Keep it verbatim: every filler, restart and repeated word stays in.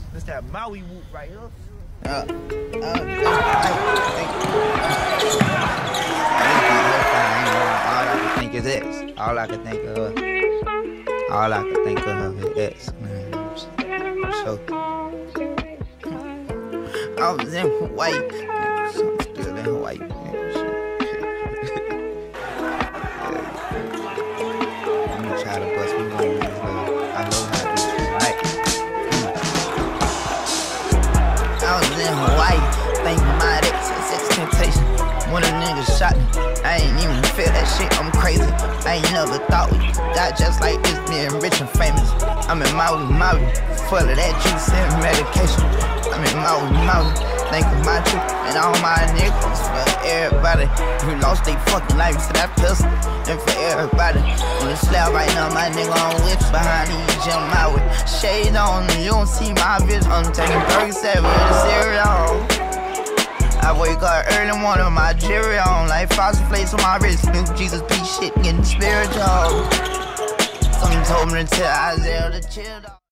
That's that Maui Woop right here. Uh, uh, I, I think, all I can think is X. All I can think of, all I can think of is X, man. So, I was in Hawaii, I'm still in Hawaii, man. I'm gonna try to bust me one of these, I know how to do it right. I was in Hawaii, thinking my ex, sex temptation. When a nigga shot me, I ain't even feel that shit, I'm crazy. I ain't never thought we got just like this, being rich and famous. I'm in Maui, Maui, full of that juice and medication. I'm in Maui, Maui, thinking my truth and all my niggas. For everybody who lost they fucking life to that pistol. And for everybody on the slab right now, my nigga on which behind these gym Maui. Shade on, you don't see my vision. I'm taking thirty-seven with a cereal. I wake up early morning, my jewelry on, like frosted flakes on my wrist. New Jesus P shit, getting spiritual. Someone told me to tell Isaiah to chill.